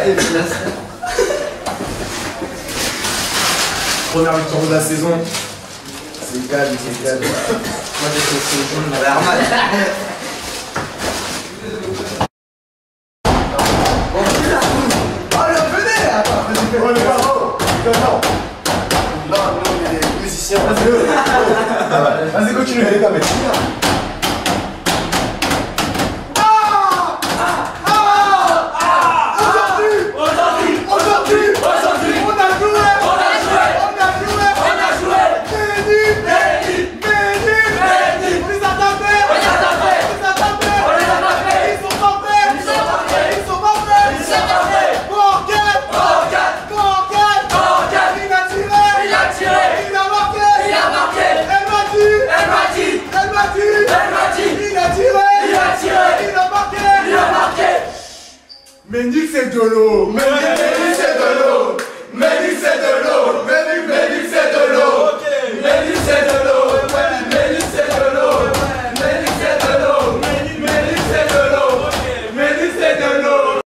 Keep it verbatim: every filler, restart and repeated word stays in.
Première victoire de la saison. C'est calme, c'est calme. Moi j'ai fait ce jaune, la Armad. Ah, le venez là. On est pas haut. Non, non, on est des musiciens. Vas-y, continue, allez, t'as mettre. Mendy, c'est de l'eau.